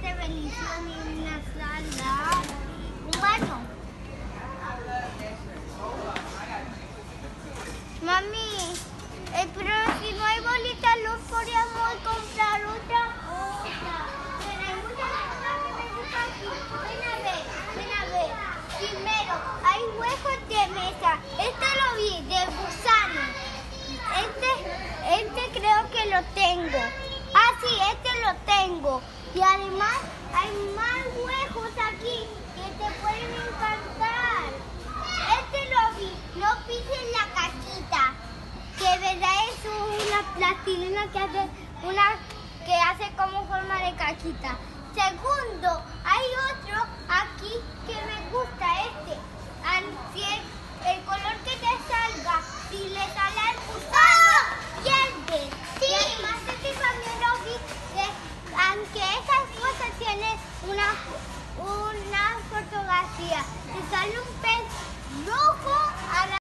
de bendición y una sala. Un baño. Mami, pero si no hay bolitas, los podríamos comprar otra cosa. Pero hay muchas cosas que me gustan aquí. Ven a ver. Primero, hay huevos de mesa. Este lo vi, de gusano. Este creo que lo tengo. Ah, sí, este lo tengo. Y además hay más huevos aquí que te pueden encantar. Este lo vi, no pises la cajita. Que de verdad es una plastilina que hace como forma de cajita. Segundo, hay